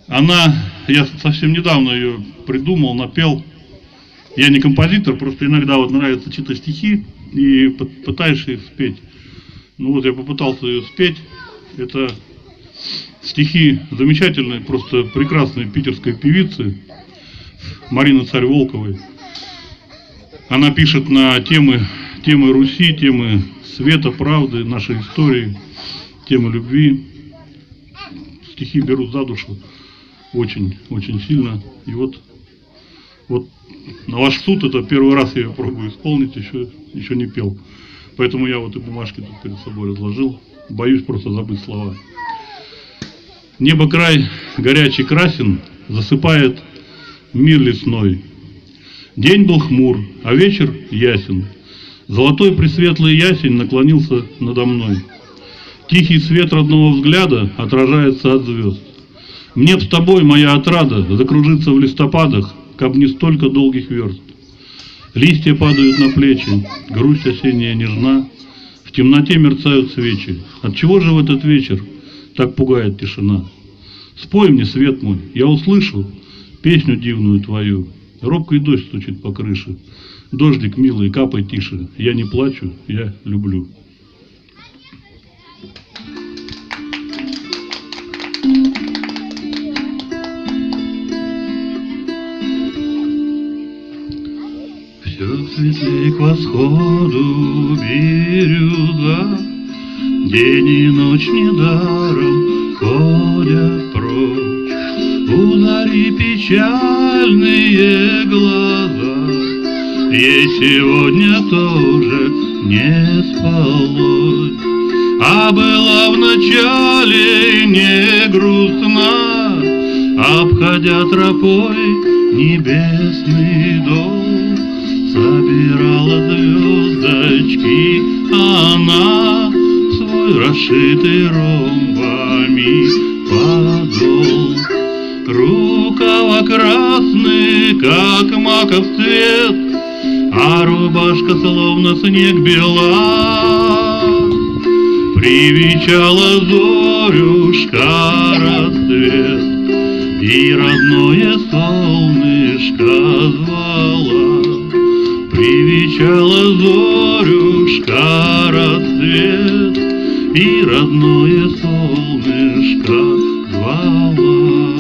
Я совсем недавно ее придумал, напел. Я не композитор, просто иногда вот нравится читать стихи и пытаешься их спеть. Ну вот я попытался ее спеть. Это стихи замечательные, просто прекрасной питерской певицы Марины Царь-Волковой. Она пишет на темы Руси, темы света, правды, нашей истории, темы любви. Стихи берут за душу очень, очень сильно. И вот на ваш суд это первый раз я ее пробую исполнить, еще не пел. Поэтому я вот и бумажки тут перед собой разложил. Боюсь просто забыть слова. Небо край горячий красен, засыпает мир лесной. День был хмур, а вечер ясен. Золотой пресветлый ясень наклонился надо мной. Тихий свет родного взгляда отражается от звезд. Мне б с тобой, моя отрада, закружиться в листопадах, каб не столько долгих верст. Листья падают на плечи, грусть осенняя нежна, в темноте мерцают свечи. Отчего же в этот вечер так пугает тишина? Спой мне, свет мой, я услышу песню дивную твою. Робкий дождь стучит по крыше. Дождик, милый, капай тише. Я не плачу, я люблю. Все светлей к восходу бирюза, день и ночь недаром ходят прочь. У зари печальные глаза, ей сегодня тоже не спалось. А была вначале не грустна, обходя тропой небесный дом. Собирала звездочки она в свой расшитый ромбами подол. Рукава красный, как маков цвет, а рубашка словно снег бела. Привечала зорюшка рассвет, и родное солнышко звала. Привечала зорюшка рассвет, и родное солнышко звала.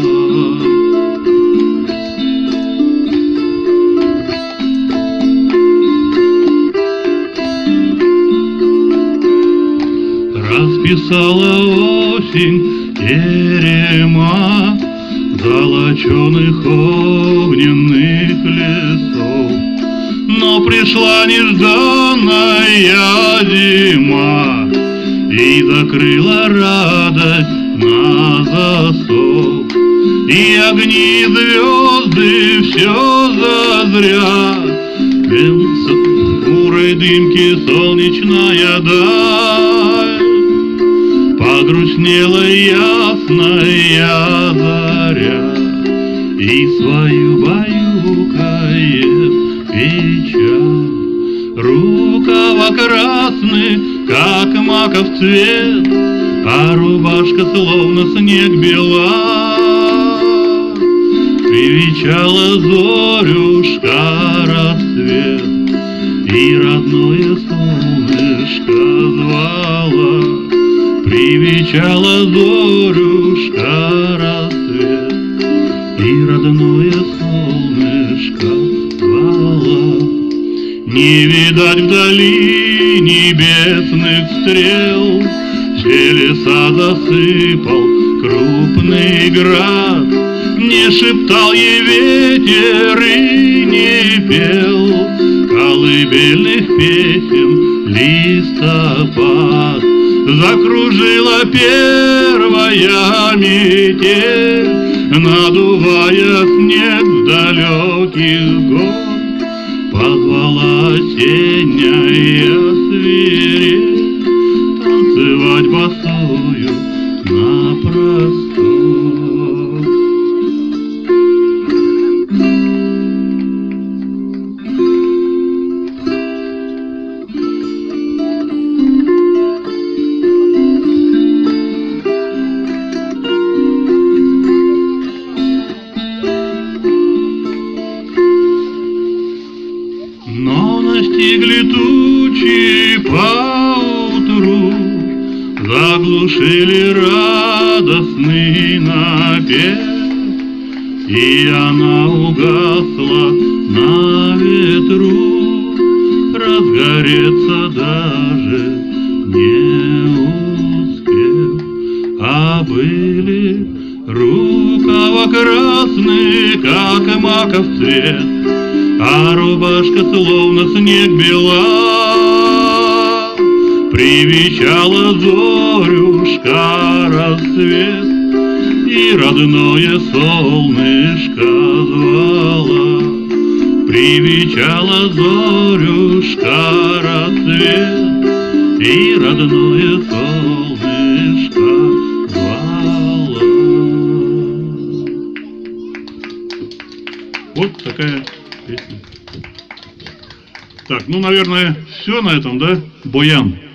Расписала осень терема золоченых огненных лесов. Но пришла нежданная зима и закрыла радость на засов. И огни звезды все зазря, в хмурой дымке солнечная даль. Погрустнела ясная заря и свою баюкает печаль. Рукава красны, как маков цвет, а рубашка словно снег бела. Привечала зорюшка рассвет, и родное солнышко звала. Привечала зорюшка рассвет, и родное солнышко звала. Не видать вдали небесных стрел, все леса засыпал крупный град. Не шептал ей ветер и не пел колыбельных песен листопад. Закружила первая метель, надувая снег с далеких гор. Позвала осенняя свирель танцевать босою на простор. Постигли тучи поутру, заглушили радостный напев, и она угасла на ветру, разгореться даже не успев. А были рукава красные, как маков цвет, а рубашка словно снег бела. Привечала зорюшка рассвет, и родное солнышко звала. Привечала зорюшка рассвет, и родное солнышко звала. Вот такая песня. Так, ну, наверное, все на этом, да? Боян.